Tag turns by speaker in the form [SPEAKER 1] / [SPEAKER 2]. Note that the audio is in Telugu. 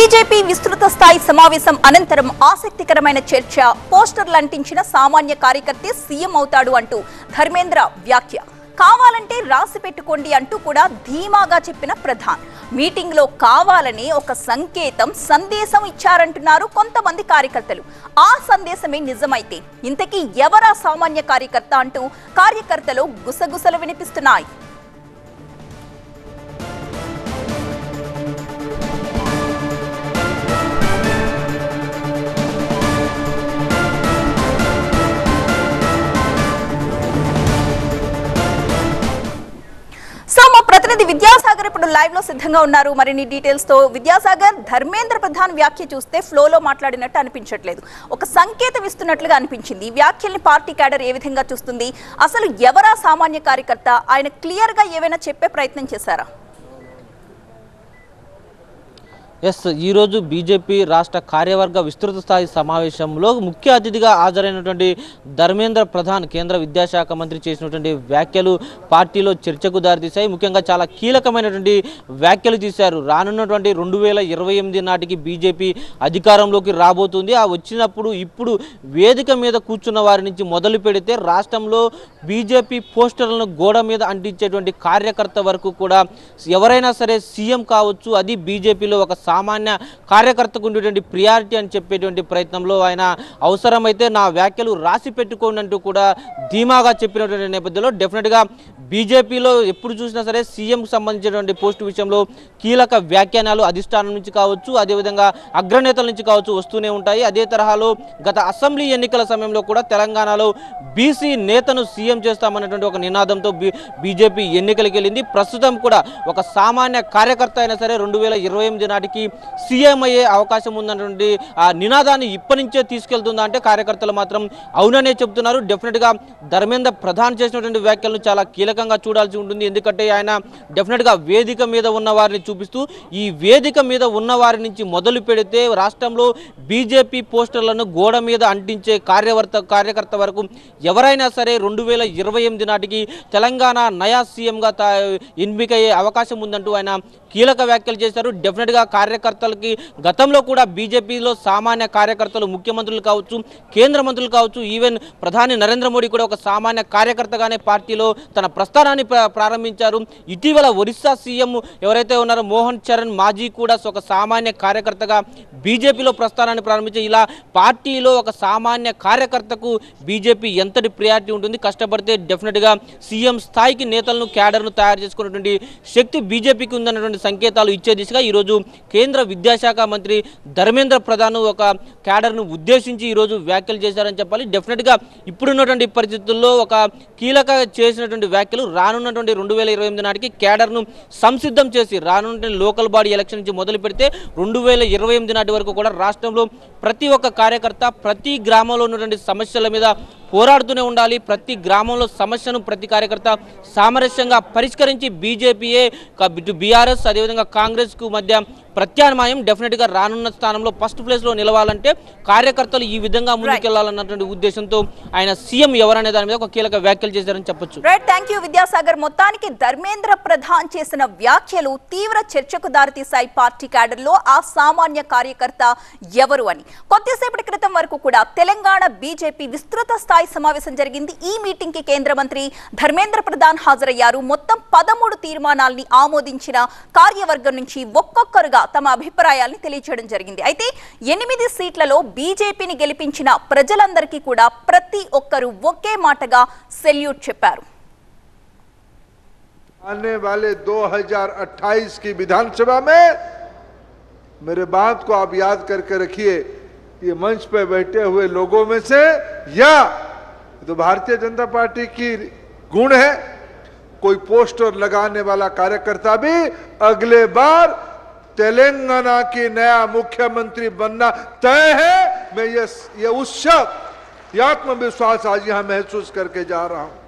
[SPEAKER 1] బీజేపీ విస్తృత స్థాయి సమావేశం అనంతరం ఆసక్తికరమైన చర్చ. పోస్టర్లు అంటించిన సామాన్య కార్యకర్తే సీఎం అవుతాడు అంటూ ధర్మేంద్ర వ్యాఖ్య. కావాలంటే రాసి పెట్టుకోండి అంటూ కూడా ధీమాగా చెప్పిన ప్రధాన్. మీటింగ్ లో కావాలని ఒక సందేశం ఇచ్చారంటున్నారు కొంతమంది కార్యకర్తలు. ఆ సందేశమే నిజమైతే ఇంతకీ ఎవరా సామాన్య కార్యకర్త అంటూ కార్యకర్తలు గుసగుసలు వినిపిస్తున్నాయి. మా ప్రతినిధి విద్యాసాగర్ ఇప్పుడు లైవ్ లో సిద్ధంగా ఉన్నారు మరిన్ని డీటెయిల్స్ తో. విద్యాసాగర్, ధర్మేంద్ర ప్రధాన్ వ్యాఖ్య చూస్తే ఫ్లోలో మాట్లాడినట్టు అనిపించట్లేదు, ఒక సంకేతం ఇస్తున్నట్లుగా అనిపించింది. ఈ వ్యాఖ్యల్ని పార్టీ క్యాడర్ ఏ విధంగా చూస్తుంది? అసలు ఎవరా సామాన్య కార్యకర్త? ఆయన క్లియర్ గా ఏమైనా చెప్పే ప్రయత్నం చేశారా?
[SPEAKER 2] ఈ రోజు బీజేపీ రాష్ట్ర కార్యవర్గ విస్తృత స్థాయి సమావేశంలో ముఖ్య అతిథిగా హాజరైనటువంటి ధర్మేంద్ర ప్రధాన్ కేంద్ర విద్యాశాఖ మంత్రి చేసినటువంటి వ్యాఖ్యలు పార్టీలో చర్చకు దారితీశాయి. ముఖ్యంగా చాలా కీలకమైనటువంటి వ్యాఖ్యలు తీశారు. రానున్నటువంటి 2028 నాటికి బీజేపీ అధికారంలోకి రాబోతుంది. ఆ వచ్చినప్పుడు ఇప్పుడు వేదిక మీద కూర్చున్న వారి నుంచి మొదలు పెడితే రాష్ట్రంలో బీజేపీ పోస్టర్లను గోడ మీద అంటించేటువంటి కార్యకర్త వరకు కూడా ఎవరైనా సరే సీఎం కావచ్చు. అది బీజేపీలో ఒక సామాన్య కార్యకర్తకు ఉండేటువంటి ప్రియారిటీ అని చెప్పేటువంటి ప్రయత్నంలో ఆయన అవసరమైతే నా వ్యాఖ్యలు రాసి పెట్టుకోండి అంటూ కూడా ధీమాగా చెప్పినటువంటి నేపథ్యంలో డెఫినెట్గా బీజేపీలో ఎప్పుడు చూసినా సరే సీఎంకు సంబంధించినటువంటి పోస్టు విషయంలో కీలక వ్యాఖ్యానాలు అధిష్టానం నుంచి కావచ్చు, అదేవిధంగా అగ్రనేతల నుంచి కావచ్చు వస్తూనే ఉంటాయి. అదే తరహాలో గత అసెంబ్లీ ఎన్నికల సమయంలో కూడా తెలంగాణలో బీసీ నేతను సీఎం చేస్తామన్నటువంటి ఒక నినాదంతో బీజేపీ ఎన్నికలకు వెళ్ళింది. ప్రస్తుతం కూడా ఒక సామాన్య కార్యకర్త అయినా సరే 2028 నాటికి సీఎం అయ్యే అవకాశం ఉందన్నటువంటి ఆ నినాదాన్ని ఇప్పటి నుంచే తీసుకెళ్తుందా అంటే కార్యకర్తలు మాత్రం అవుననే చెబుతున్నారు. డెఫినెట్గా ధర్మేంద్ర ప్రధాన్ చేసినటువంటి వ్యాఖ్యలను చాలా కీలకంగా చూడాల్సి ఉంటుంది. ఎందుకంటే ఆయన డెఫినెట్గా వేదిక మీద ఉన్న వారిని చూపిస్తూ ఈ వేదిక మీద ఉన్న వారి నుంచి మొదలు పెడితే రాష్ట్రంలో బీజేపీ పోస్టర్లను గోడ మీద అంటించే కార్యకర్త వరకు ఎవరైనా సరే 2028 నాటికి తెలంగాణ నయా సీఎంగా ఎన్నికయ్యే అవకాశం ఉందంటూ ఆయన కీలక వ్యాఖ్యలు చేశారు. డెఫినెట్గా కార్యకర్తలకి గతంలో కూడా బీజేపీలో సామాన్య కార్యకర్తలు ముఖ్యమంత్రులు కావచ్చు, కేంద్ర మంత్రులు కావచ్చు, ఈవెన్ ప్రధాని నరేంద్ర మోడీ కూడా ఒక సామాన్య కార్యకర్తగానే పార్టీలో తన ప్రస్థానాన్ని ప్రారంభించారు. ఇటీవల ఒరిస్సా సీఎం ఎవరైతే ఉన్నారో మోహన్ చరణ్ మాజీ కూడా ఒక సామాన్య కార్యకర్తగా బీజేపీలో ప్రస్థానాన్ని ప్రారంభించారు. ఇలా పార్టీలో ఒక సామాన్య కార్యకర్తకు బీజేపీ ఎంతటి ప్రియారిటీ ఉంటుంది, కష్టపడితే డెఫినెట్గా సీఎం స్థాయికి నేతలను క్యాడర్ను తయారు చేసుకున్నటువంటి శక్తి బీజేపీకి ఉందన్నటువంటి సంకేతాలు ఇచ్చే దిశగా ఈరోజు కేంద్ర విద్యాశాఖ మంత్రి ధర్మేంద్ర ప్రధాన్ ఒక క్యాడర్ను ఉద్దేశించి ఈరోజు వ్యాఖ్యలు చేశారని చెప్పాలి. డెఫినెట్గా ఇప్పుడున్నటువంటి పరిస్థితుల్లో ఒక కీలక చేసినటువంటి వ్యాఖ్యలు రానున్నటువంటి 2028 నాటికి క్యాడర్ను సంసిద్ధం చేసి రానున్న లోకల్ బాడీ ఎలక్షన్ నుంచి మొదలు పెడితే 2028 నాటి వరకు కూడా రాష్ట్రంలో ప్రతి ఒక్క కార్యకర్త ప్రతి గ్రామంలో ఉన్నటువంటి సమస్యల మీద పోరాడుతూనే ఉండాలి. ప్రతి గ్రామంలో సమస్యను ప్రతి కార్యకర్త సామరస్యంగా పరిష్కరించి బీజేపీయే బీఆర్ఎస్ అదేవిధంగా కాంగ్రెస్కు మధ్య ప్రత్యామ్నాయం డెఫినెట్గా రానున్న స్థానంలో ఫస్ట్ ప్లేస్లో నిలవాలంటే కార్యకర్తలు ఈ విధంగా ముందుకెళ్లాలన్నటువంటి ఉద్దేశంతో ఆయన సీఎం ఎవరనే దాని మీద ఒక కీలక వ్యాఖ్యలు చేశారని చెప్పొచ్చు.
[SPEAKER 1] Right, thank you Vidyasagar. మొత్తానికి ధర్మేంద్ర ప్రధాన్ చేసిన వ్యాఖ్యలు తీవ్ర చర్చకు దారితీశాయి పార్టీ క్యాడర్ లో. ఆ సామాన్య కార్యకర్త ఎవరు అని కొద్దిసేపటి క్రితం వరకు కూడా తెలంగాణ బీజేపీ విస్తృత స్థాయి సమావేశం జరిగింది. ఈ మీటింగ్ కి కేంద్ర మంత్రి ధర్మేంద్ర ప్రధాన్ హాజరయ్యారు. మొత్తం 13 తీర్మానాల్ని ఆమోదించిన కార్యవర్గం నుంచి ఒక్కొక్కరుగా తమ అభిప్రాయాల్ని తెలియజేయడం జరిగింది. అయితే 8 సీట్లలో బీజేపీని గెలిపించిన ప్రజలందరికీ కూడా ప్రతి ఒక్కరు ఒకే మాటగా సెల్యూట్ చెప్పారు.
[SPEAKER 3] आने वाले 2028 की विधानसभा में मेरे बात को आप याद करके रखिए. ये मंच पे बैठे हुए लोगों में से या तो भारतीय जनता पार्टी की गुण है, कोई पोस्टर लगाने वाला कार्यकर्ता भी अगले बार तेलंगाना की नया मुख्यमंत्री बनना तय है. मैं ये उत्सव, ये आत्मविश्वास आज यहां महसूस करके जा रहा हूं.